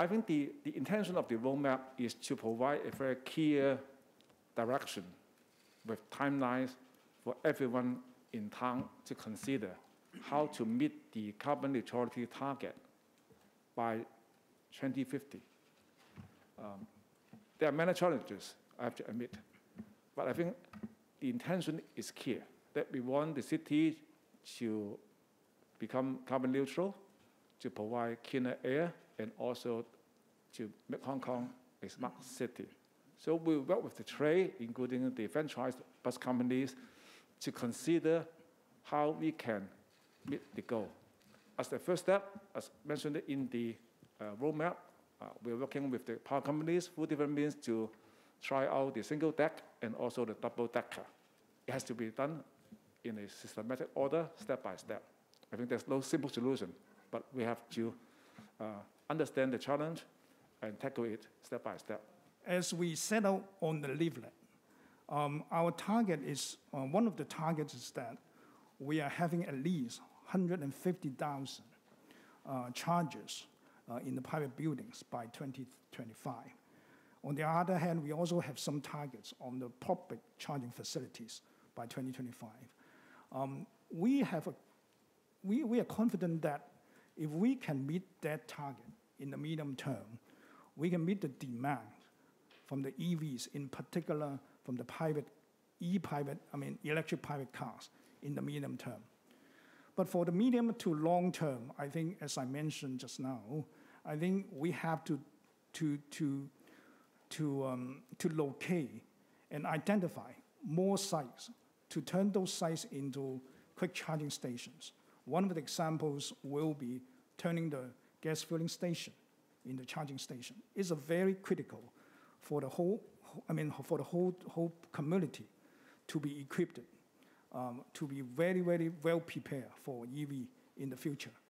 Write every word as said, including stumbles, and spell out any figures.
I think the, the intention of the roadmap is to provide a very clear direction with timelines for everyone in town to consider how to meet the carbon neutrality target by twenty fifty. Um, there are many challenges, I have to admit, but I think the intention is clear, that we want the city to become carbon neutral, to provide cleaner air, and also to make Hong Kong a smart city. So we work with the trade, including the franchise bus companies, to consider how we can meet the goal. As the first step, as mentioned in the uh, roadmap, uh, we're working with the power companies through different means to try out the single deck and also the double decker. It has to be done in a systematic order, step by step. I think there's no simple solution, but we have to uh, understand the challenge and tackle it step by step. As we set out on the leaflet, um, our target is, uh, one of the targets is that we are having at least one hundred fifty thousand uh, chargers uh, in the private buildings by twenty twenty-five. On the other hand, we also have some targets on the public charging facilities by twenty twenty-five. Um, we, have a, we, we are confident that if we can meet that target in the medium term, we can meet the demand from the E Vs, in particular from the private, e-private, I mean electric private cars in the medium term. But for the medium to long term, I think, as I mentioned just now, I think we have to, to, to, to, um, to locate and identify more sites to turn those sites into quick charging stations. One of the examples will be turning the gas filling station into charging station. It's a very critical for the whole, I mean, for the whole, whole community to be equipped, um, to be very, very well prepared for E V in the future.